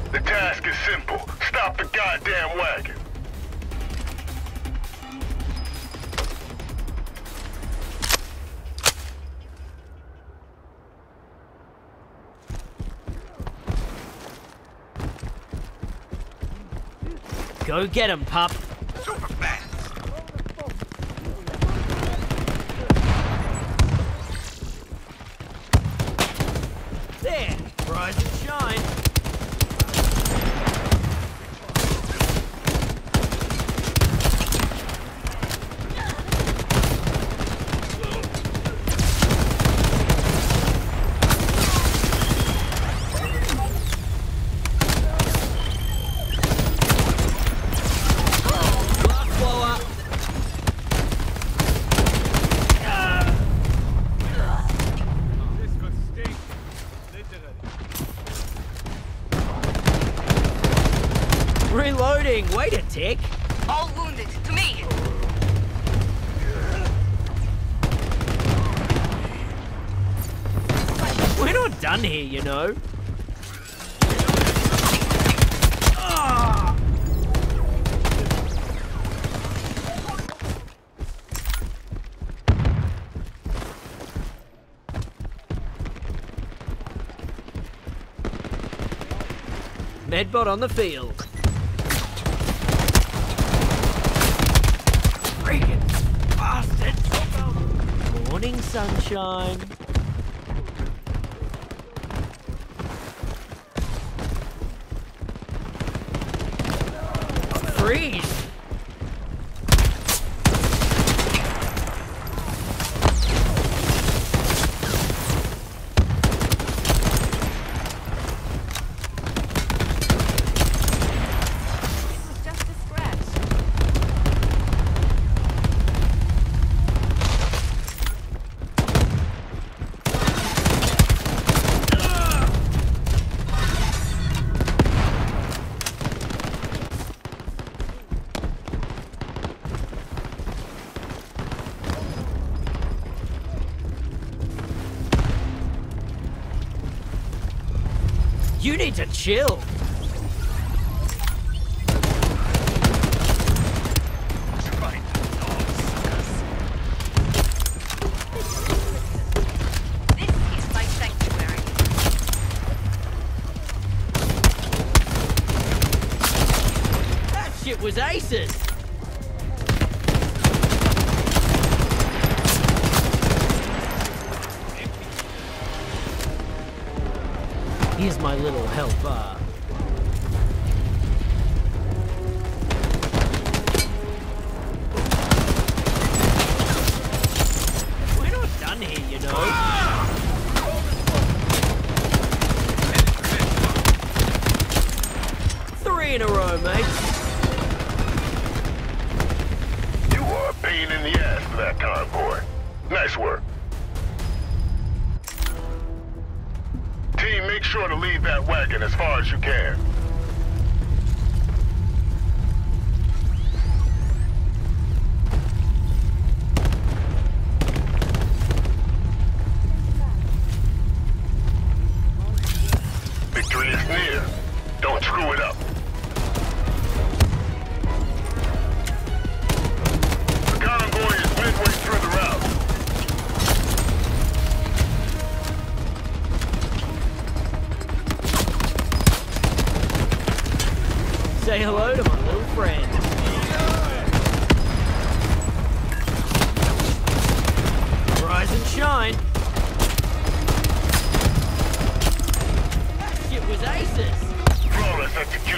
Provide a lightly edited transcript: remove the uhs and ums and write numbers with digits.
The task is simple. Stop the goddamn wagon. Go get him, pup. Super fast. There, rise and shine. Reloading, wait a tick. All wounded, to me! We're not done here, you know. Medbot on the field. Freaking bastards! Morning sunshine. Freeze! You need to chill. This is my sanctuary. That shit was aces. Here's my little helper. We're not done here, you know. Three in a row, mate. You are a pain in the ass for that convoy. Nice work. Team, make sure to leave that wagon as far as you can. Victory is near. Don't screw it up. The convoy is midway through the route. Say hello to my little friend. Rise and shine. That shit was aces. Flawless execution.